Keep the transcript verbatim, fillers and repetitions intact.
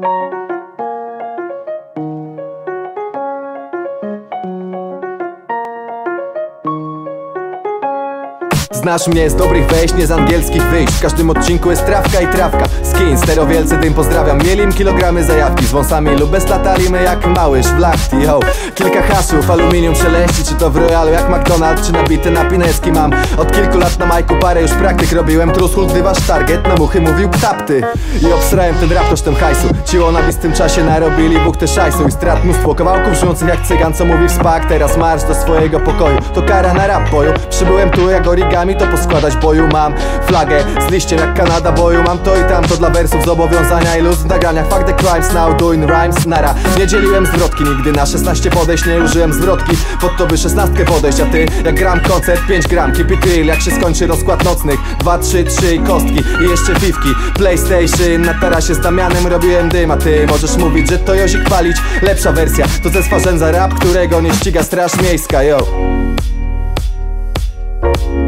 Znasz mnie z dobrych wejść, nie z angielskich wyjść. W każdym odcinku jest trawka i trawka. Skin, stereo wielce dym, pozdrawiam. Mielim kilogramy zajawki z wąsami lub bez latalimy jak małyż w lachti, yo. Kilka hasłów, aluminium szeleści, czy to w Royalu jak McDonald's, czy nabite na pineski. Mam od kilku lat na majku parę już praktyk robiłem. Truskul, gdy wasz target na muchy mówił ptapty. I obsrałem ten rap kosztem hajsu. Ciło na bistym czasie narobili buchtę szajsu i strat mnóstwo kawałków żyjących jak cygan, co mówi w spak. Teraz marsz do swojego pokoju, to kara na rap boju. Przybyłem tu jak origami, to poskładać boju. Mam flagę z liściem jak Kanada boju. Mam to i tamto dla wersów zobowiązania i luz w nagraniach. Fuck the crimes, now doing rhymes, nara. Nie dzieliłem zwrotki nigdy na szesnaście podejść. Nie użyłem zwrotki pod to by szesnastkę podejść. A ty jak gram koncert pięć gram, keep it real. Jak się skończy rozkład nocnych dwa, trzy, trzy i kostki i jeszcze fifki. PlayStation na tarasie z Damianem robiłem dym. A ty możesz mówić, że to Jozik palić. Lepsza wersja to ze Swarzędza rap, którego nie ściga straż miejska, yo.